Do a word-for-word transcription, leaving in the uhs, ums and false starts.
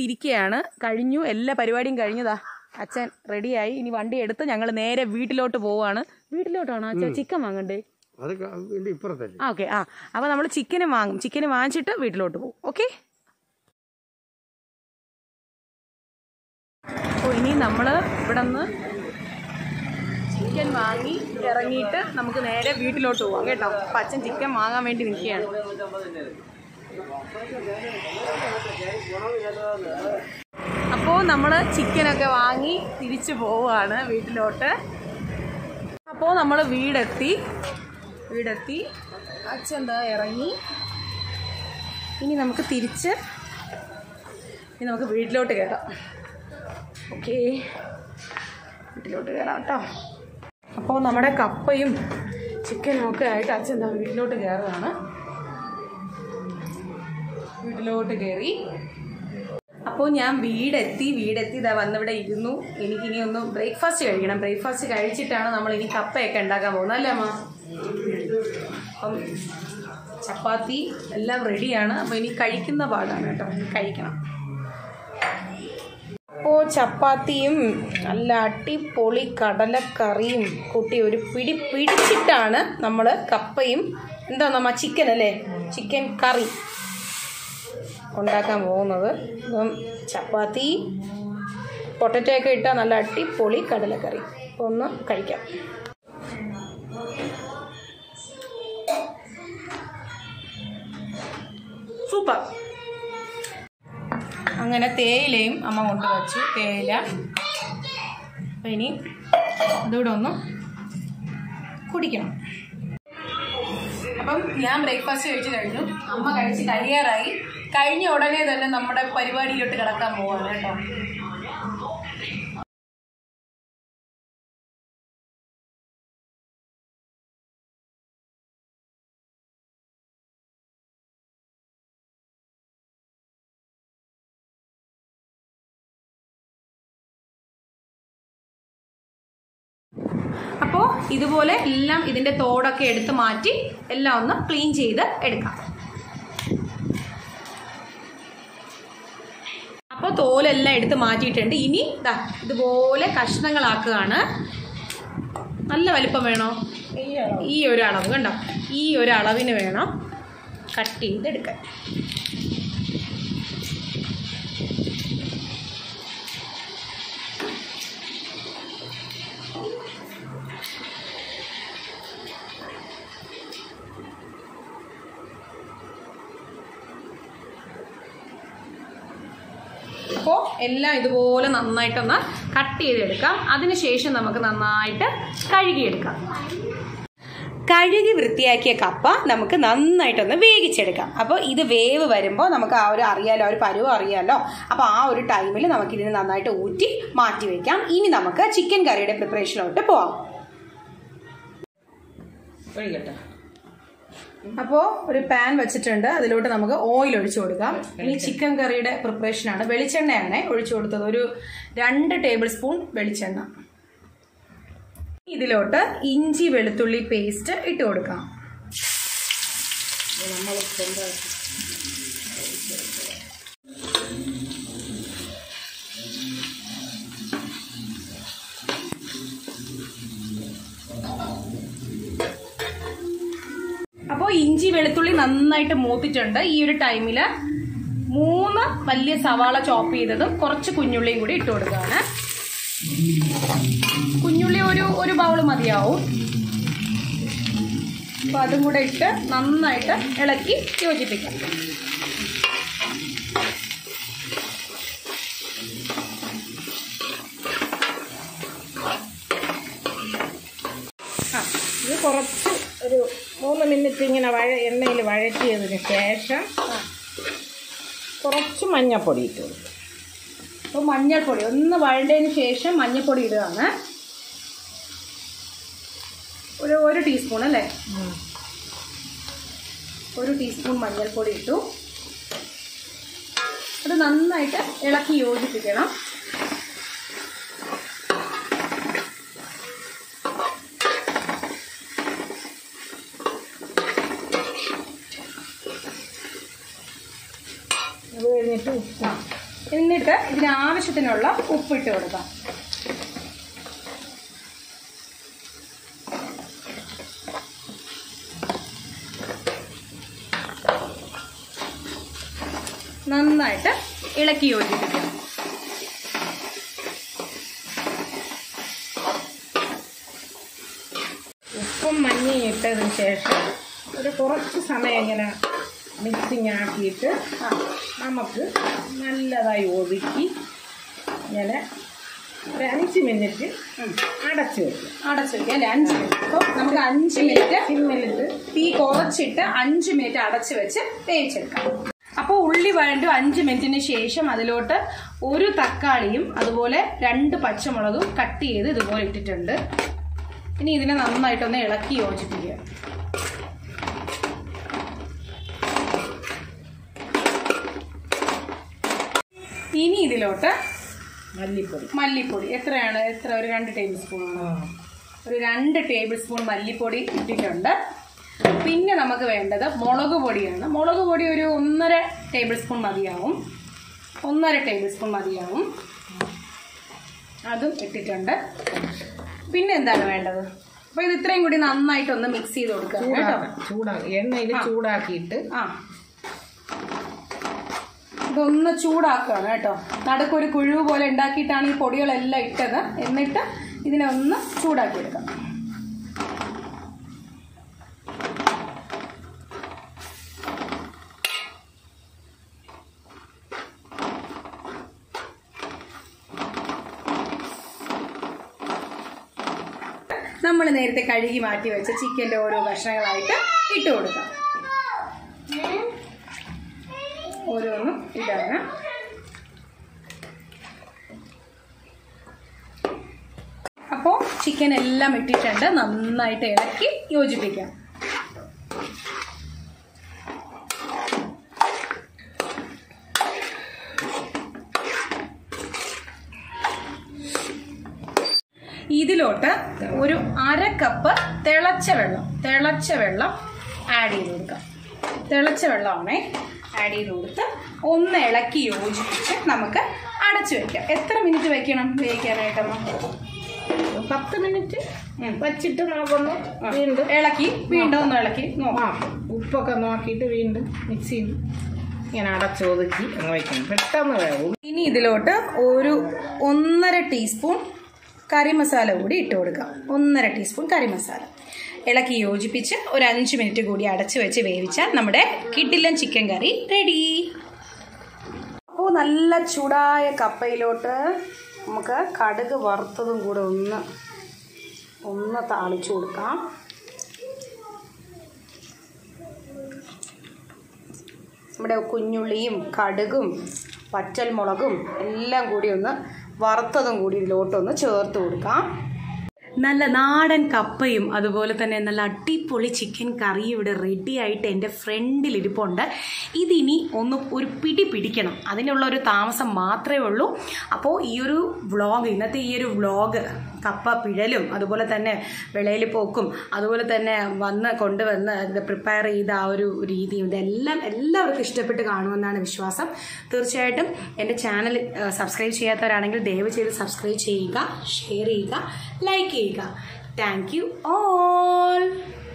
ഇരിക്കുകയാണ്. കഴിഞ്ഞു, എല്ലാ പരിപാടിയും കഴിഞ്ഞതാ. അച്ഛൻ റെഡിയായി. ഇനി വണ്ടി എടുത്ത് ഞങ്ങൾ നേരെ വീട്ടിലോട്ട് പോവാണ്. വീട്ടിലോട്ടാണോ അച്ഛൻ ചിക്കൻ വാങ്ങണ്ടേ? ആ ഓക്കെ. ആ അപ്പോൾ നമ്മൾ ചിക്കന് വാങ്ങും. ചിക്കന് വാങ്ങിച്ചിട്ട് വീട്ടിലോട്ട് പോകും. ഓക്കെ. അപ്പോൾ ഇനി നമ്മൾ ഇവിടെ നിന്ന് ചിക്കൻ വാങ്ങി ഇറങ്ങിയിട്ട് നമുക്ക് നേരെ വീട്ടിലോട്ട് പോവാം കേട്ടോ. അപ്പം അച്ഛൻ ചിക്കൻ വാങ്ങാൻ വേണ്ടി നിൽക്കുകയാണ്. അപ്പോൾ നമ്മൾ ചിക്കനൊക്കെ വാങ്ങി തിരിച്ചു പോവുകയാണ് വീട്ടിലോട്ട്. അപ്പോൾ നമ്മൾ വീടെത്തി വീടെത്തി അച്ഛൻ എന്താ ഇറങ്ങി. ഇനി നമുക്ക് തിരിച്ച് ഇനി നമുക്ക് വീട്ടിലോട്ട് കയറാം. ഓക്കെ, വീട്ടിലോട്ട് കയറാം കേട്ടോ. അപ്പോൾ നമ്മുടെ കപ്പയും ചിക്കനും ഒക്കെ ആയിട്ട് അച്ഛൻ എന്താ വീട്ടിലോട്ട് കയറുകയാണ്. വീട്ടിലോട്ട് കയറി. അപ്പോൾ ഞാൻ വീടെത്തി വീടെത്തി ഇതാ വന്നിവിടെ ഇരുന്നു. എനിക്കിനി ഒന്ന് ബ്രേക്ക്ഫാസ്റ്റ് കഴിക്കണം. ബ്രേക്ക്ഫാസ്റ്റ് കഴിച്ചിട്ടാണ് നമ്മളിനി കപ്പയൊക്കെ ഉണ്ടാക്കാൻ പോകുന്നത് അല്ലേ അമ്മ? അപ്പം ചപ്പാത്തി എല്ലാം റെഡിയാണ്. അപ്പോൾ ഇനി കഴിക്കുന്ന പാടാണ് കേട്ടോ. കഴിക്കണം. അപ്പോൾ ചപ്പാത്തിയും നല്ല അടിപൊളി കടലക്കറിയും കൂട്ടി ഒരു പിടി പിടിച്ചിട്ടാണ് നമ്മൾ കപ്പയും എന്താ നമ്മ ചിക്കൻ അല്ലേ ചിക്കൻ കറി ഉണ്ടാക്കാൻ പോകുന്നത്. അപ്പം ചപ്പാത്തി പൊട്ടറ്റോ ഒക്കെ ഇട്ടാൽ നല്ല അടിപൊളി കടലക്കറി. അപ്പോൾ ഒന്ന് കഴിക്കാം. സൂപ്പർ. അങ്ങനെ തേയിലയും അമ്മ കൊണ്ടുവച്ചു. തേയില അപ്പം ഇനി അതുകൂടെ ഒന്ന് കുടിക്കണം. അപ്പം ഞാൻ ബ്രേക്ക്ഫാസ്റ്റ് കഴിച്ച് കഴിഞ്ഞു. അമ്മ കഴിച്ച് കഴിയാറായി. കഴിഞ്ഞ ഉടനെ തന്നെ നമ്മുടെ പരിപാടിയിലോട്ട് കിടക്കാൻ പോവാണ് കേട്ടോ. അപ്പോൾ ഇതുപോലെ എല്ലാം ഇതിൻ്റെ തോടൊക്കെ എടുത്ത് മാറ്റി എല്ലാം ഒന്ന് ക്ലീൻ ചെയ്ത് എടുക്കാം. അപ്പോൾ തോലെല്ലാം എടുത്ത് മാറ്റിയിട്ടുണ്ട്. ഇനി ഇതാ ഇതുപോലെ കഷ്ണങ്ങളാക്കുകയാണ്. നല്ല വലിപ്പം വേണോ? ഈ ഒരു അളവ് കണ്ടോ, ഈ ഒരു അളവിന് വേണം കട്ട് ചെയ്തെടുക്കാൻ. അപ്പോൾ എല്ലാം ഇതുപോലെ നന്നായിട്ടൊന്ന് കട്ട് ചെയ്തെടുക്കാം. അതിനുശേഷം നമുക്ക് നന്നായിട്ട് കഴുകിയെടുക്കാം. കഴുകി വൃത്തിയാക്കിയ കപ്പ നമുക്ക് നന്നായിട്ടൊന്ന് വേവിച്ചെടുക്കാം. അപ്പോൾ ഇത് വേവ് വരുമ്പോൾ നമുക്ക് ആ ഒരു അറിയാലോ, ആ ഒരു പരുവം അറിയാലോ. അപ്പോൾ ആ ഒരു ടൈമിൽ നമുക്കിതിന് നന്നായിട്ട് ഊറ്റി മാറ്റി വയ്ക്കാം. ഇനി നമുക്ക് ചിക്കൻ കറിയുടെ പ്രിപ്പറേഷനിലോട്ട് പോവാം. അപ്പോൾ ഒരു പാൻ വെച്ചിട്ടുണ്ട്. അതിലോട്ട് നമുക്ക് ഓയിൽ ഒഴിച്ചു കൊടുക്കാം. ഇനി ചിക്കൻ കറിയുടെ പ്രിപ്പറേഷനാണ്. വെളിച്ചെണ്ണയാണ് ഒഴിച്ചു കൊടുത്തത്. ഒരു രണ്ട് ടേബിൾ സ്പൂൺ വെളിച്ചെണ്ണ. ഇതിലോട്ട് ഇഞ്ചി വെളുത്തുള്ളി പേസ്റ്റ് ഇട്ട് കൊടുക്കാം. അപ്പോൾ ഇഞ്ചി വെളുത്തുള്ളി നന്നായിട്ട് മൂത്തിട്ടുണ്ട്. ഈ ഒരു ടൈമിൽ മൂന്ന് വലിയ സവാള ചോപ്പ് ചെയ്തതും കുറച്ച് കുഞ്ഞുള്ളിയും കൂടി ഇട്ട് കൊടുക്കുകയാണ്. കുഞ്ഞുള്ളി ഒരു ഒരു ബൗൾ മതിയാവും. അപ്പോൾ അതും കൂടെ ഇട്ട് നന്നായിട്ട് ഇളക്കി യോജിപ്പിക്കാം. ആ ഇത് കുറച്ച് ഒരു മൂന്ന് മിനിറ്റ് ഇങ്ങനെ വഴ എണ്ണയിൽ വഴറ്റിയതിന് ശേഷം കുറച്ച് മഞ്ഞൾപ്പൊടി ഇട്ട് കൊടുക്കും. അപ്പോൾ മഞ്ഞൾപ്പൊടി ഒന്ന് വഴണ്ടതിന് ശേഷം മഞ്ഞൾപ്പൊടി ഇടുകയാണ്. ഒരു ഒരു ടീസ്പൂൺ അല്ലേ, ഒരു ടീസ്പൂൺ മഞ്ഞൾപ്പൊടി ഇട്ടു. അത് നന്നായിട്ട് ഇളക്കി യോജിപ്പിക്കണം. അത് കഴിഞ്ഞിട്ട് ഉപ്പ് എന്നിട്ട് ഇതിനാവശ്യത്തിനുള്ള ഉപ്പിട്ട് കൊടുക്കാം. നന്നായിട്ട് ഇളക്കി യോജിപ്പിക്കാം. ഉപ്പും മഞ്ഞയും ഇട്ടതിന് ശേഷം ഒരു കുറച്ച് സമയം ഇങ്ങനെ മിക്സിങ് ആക്കിയിട്ട് നമുക്ക് നല്ലതായി ഒതുക്കി ഇങ്ങനെ ഒരു അഞ്ച് മിനിറ്റ് അടച്ചു വയ്ക്കും. അടച്ചു വയ്ക്കാം അല്ലേ? അഞ്ച് മിനിറ്റ്. അപ്പോൾ നമുക്ക് അഞ്ച് മിനിറ്റ് സിമ്മിലിട്ട് തീ കുറച്ചിട്ട് അഞ്ച് മിനിറ്റ് അടച്ചു വെച്ച് വേവിച്ചെടുക്കാം. അപ്പോൾ ഉള്ളി വഴണ്ടും അഞ്ച് മിനിറ്റിന് ശേഷം അതിലോട്ട് ഒരു തക്കാളിയും അതുപോലെ രണ്ട് പച്ചമുളകും കട്ട് ചെയ്ത് ഇതുപോലെ ഇട്ടിട്ടുണ്ട്. ഇനി ഇതിനെ നന്നായിട്ടൊന്ന് ഇളക്കി യോജിപ്പിക്കുക. ഇനി ഇതിലോട്ട് മല്ലിപ്പൊടി മല്ലിപ്പൊടി എത്രയാണ്? എത്ര? ഒരു രണ്ട് ടേബിൾ സ്പൂണാണ്. ഒരു രണ്ട് ടേബിൾ സ്പൂൺ മല്ലിപ്പൊടി ഇട്ടിട്ടുണ്ട്. പിന്നെ നമുക്ക് വേണ്ടത് മുളക് പൊടിയാണ്. മുളക് പൊടി ഒരു ഒന്നര ടേബിൾ സ്പൂൺ മതിയാവും. ഒന്നര ടേബിൾ സ്പൂൺ മതിയാവും. അതും ഇട്ടിട്ടുണ്ട്. പിന്നെ എന്താണ് വേണ്ടത്? അപ്പൊ ഇത് ഇത്രയും കൂടി നന്നായിട്ടൊന്ന് മിക്സ് ചെയ്ത് കൊടുക്കുക കേട്ടോ. ചൂടാക്കി എണ്ണയിൽ ചൂടാക്കിയിട്ട് ആ ഇതൊന്ന് ചൂടാക്കുകയാണ് കേട്ടോ. നടുക്കൊരു കുഴിവ് പോലെ ഉണ്ടാക്കിയിട്ടാണ് ഈ പൊടികളെല്ലാം ഇട്ടത്. എന്നിട്ട് ഇതിനെ ഒന്ന് ചൂടാക്കി എടുക്കാം. നമ്മൾ നേരത്തെ കഴുകി മാറ്റി വെച്ച ചിക്കൻ്റെ ഓരോ കഷ്ണങ്ങളായിട്ട് ഇട്ട് കൊടുക്കാം. ഓരോന്നും ഇടാണ്. അപ്പോൾ ചിക്കൻ എല്ലാം ഇട്ടിട്ടുണ്ട്. നന്നായിട്ട് ഇളക്കി യോജിപ്പിക്കാം. ഇതിലോട്ട് ഒരു അര കപ്പ് തിളച്ച വെള്ളം തിളച്ച വെള്ളം ആഡ് ചെയ്ത് കൊടുക്കാം. തിളച്ച വെള്ളമാണേ ആഡ് ചെയ്ത് കൊടുത്ത് ഒന്ന് ഇളക്കി യോജിപ്പിച്ച് നമുക്ക് അടച്ചു വെക്കാം. എത്ര മിനിറ്റ് വെക്കണം വേവിക്കാനായിട്ടമ്മ? പത്ത് മിനിറ്റ് വെച്ചിട്ട് നമുക്കൊന്ന് വീണ്ടും ഇളക്കി വീണ്ടും ഒന്ന് ഇളക്കി നോക്കാം. ഉപ്പൊക്കെ നോക്കിയിട്ട് വീണ്ടും മിക്സിയിൽ ഇങ്ങനെ അടച്ചൊതുക്കി അങ്ങ് വയ്ക്കണം. പെട്ടെന്ന് വേവും. ഇനി ഇതിലോട്ട് ഒരു ഒന്നര ടീസ്പൂൺ കറി മസാല കൂടി ഇട്ട് കൊടുക്കാം. ഒന്നര ടീസ്പൂൺ കറി മസാല ഇളക്കി യോജിപ്പിച്ച് ഒരു അഞ്ച് മിനിറ്റ് കൂടി അടച്ചു വെച്ച് വേവിച്ചാൽ നമ്മുടെ കിടിലൻ ചിക്കൻ കറി റെഡി. അപ്പോൾ നല്ല ചൂടായ കപ്പയിലോട്ട് നമുക്ക് കടുക് വറുത്തതും കൂടെ ഒന്ന് ഒന്ന് താളിച്ചു കൊടുക്കാം. നമ്മുടെ കുഞ്ഞുള്ളിയും കടുകും പച്ചൽമുളകും എല്ലാം കൂടി ഒന്ന് വറുത്തതും കൂടി ഇതിലോട്ടൊന്ന് ചേർത്ത് കൊടുക്കാം. നല്ല നാടൻ കപ്പയും അതുപോലെ തന്നെ നല്ല അടിപൊളി ചിക്കൻ കറിയും ഇവിടെ റെഡി ആയിട്ട് എൻ്റെ ഫ്രണ്ടിൽ ഇരിപ്പുണ്ട്. ഇതിനി ഒന്ന് ഒരു പിടി പിടിക്കണം, അതിനുള്ള ഒരു താമസം മാത്രമേ ഉള്ളൂ. അപ്പോൾ ഈ ഒരു വ്ളോഗ്, ഇന്നത്തെ ഈ ഒരു വ്ളോഗ് കപ്പ പിഴലും അതുപോലെ തന്നെ വിളയിൽ പോക്കും അതുപോലെ തന്നെ വന്ന് കൊണ്ടുവന്ന് ഇത് പ്രിപ്പയർ ചെയ്ത ആ ഒരു രീതിയും ഇതെല്ലാം എല്ലാവർക്കും ഇഷ്ടപ്പെട്ട് കാണുമെന്നാണ് വിശ്വാസം. തീർച്ചയായിട്ടും എൻ്റെ ചാനൽ സബ്സ്ക്രൈബ് ചെയ്യാത്തവരാണെങ്കിൽ ദയവ് ചെയ്ത് സബ്സ്ക്രൈബ് ചെയ്യുക, ഷെയർ ചെയ്യുക, ലൈക്ക് ചെയ്യുക. Thank you all.